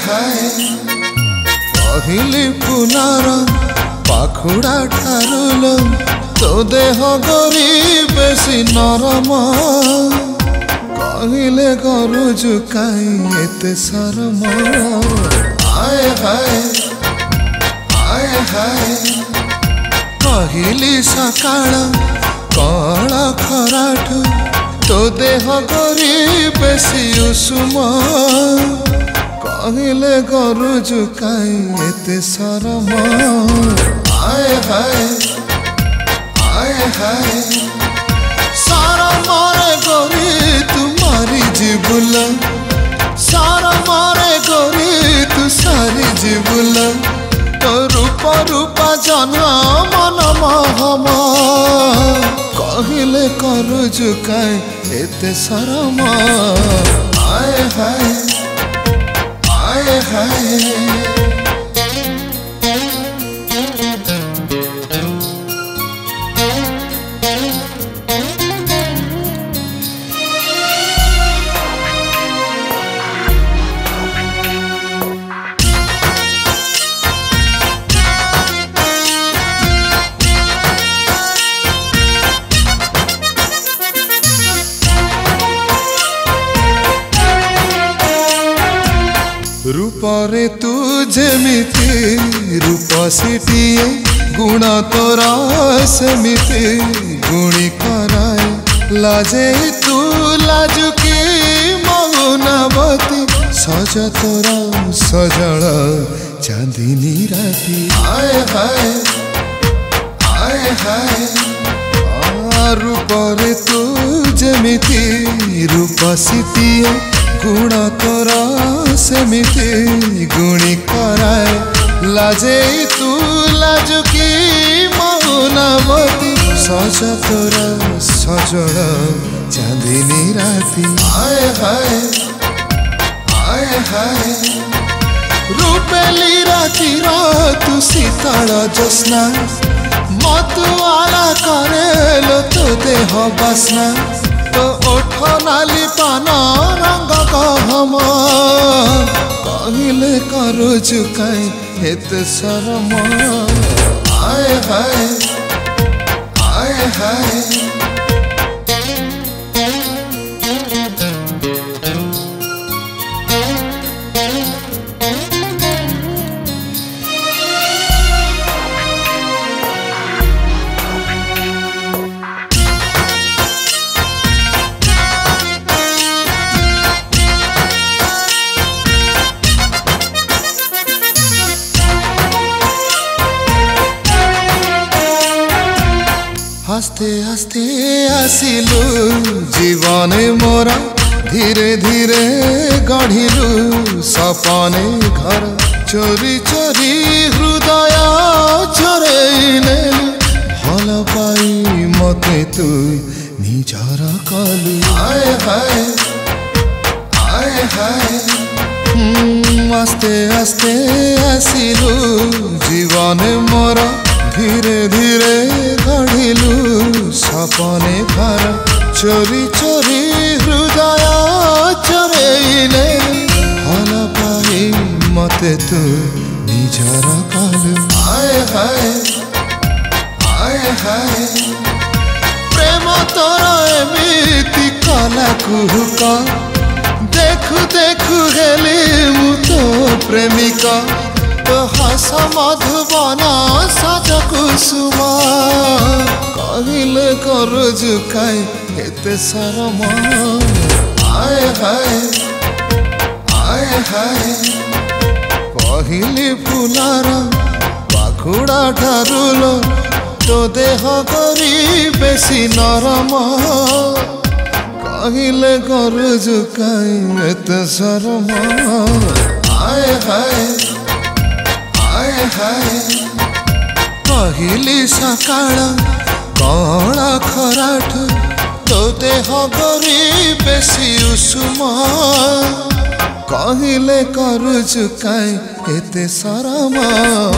हाय कहली पुनार पाखुड़ा ठारुल तो देह गरी बेसी नरम कहले गरु जुकाई एते शरम आय हाय कहली सकाळ कला खराठु तो देह गरी बेसी उषुम कहले गरु जुकाई एते शरम आय हाय सारा मारे गोरी तू मारी जीबुल सारा मारे गोरी तू सारी जीबुल तो रूपा रूपा जना मन महम कहले करू जुकाई एते शरम आय हाय रूपरे तू जेमिति रूपसीटिए गुण तोरा सेमिति गुणी कराए लाजे तू लाजुकी मौनवती सज तोरा सजल चांदनी राती आय हाय रूपरे तू जेमिति रूपसीटिए गुण तोरा सेमिति गुणी कराए लाजे तू लाजुकी मौनवती सज तोरा सजल चांदनी राती आय हाय रूपेली राती तू शीतल ज्योत्स्ना मतुआला करेलो तो देह बासना तो ओठ नाली पान रंग कहम कहले करू जुकाई एते शरम आय हाय हस्ते हस्ते आसिलु जीवने मोरा धीरे धीरे गढ़िलु सपने घर चोरी चोरी हृदय चोरेइले भल पाई मते तू निजर कलु आय हाय आस्ते आस्ते आसिलु जीवने मोरा धीरे धीरे गढ़िलु सपने घर चोरी चोरी हृदय चोरेइले भल पाई मते तू निजर कलु आय हाय प्रेम तोर एमिति कला कुहुक देखु देखु हेली मु तो प्रेमिका तो हस मधुबन सज कुसुम कहले करू जुकाई एते शरम आय हाय कहली फुलार पाखुड़ा ठारुल तो देह करी बेसी नरम कहले करू जुकाई एते शरम आय हाय कहली सकाळ कला खराठु तो देह गरी बेसी उषुम कहले करू जुकाई एते शरम